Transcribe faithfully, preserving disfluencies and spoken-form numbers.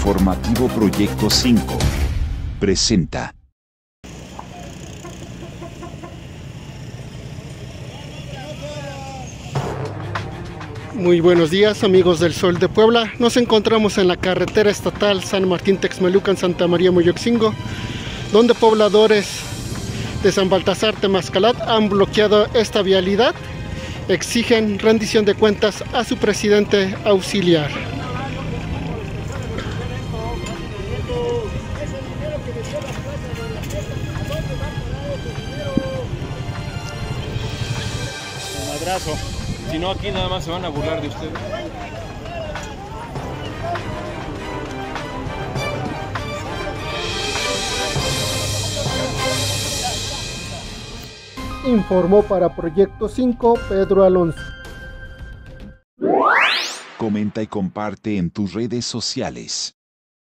Informativo Proyecto cinco presenta. Muy buenos días, amigos del Sol de Puebla. Nos encontramos en la carretera estatal San Martín-Texmelucan, Santa María Moyoxcingo, donde pobladores de San Baltasar Temazcalat han bloqueado esta vialidad. Exigen rendición de cuentas a su presidente auxiliar. Madrazo. Si no, aquí nada más se van a burlar de ustedes. Informó para Proyecto cinco Pedro Alonso. Comenta y comparte en tus redes sociales.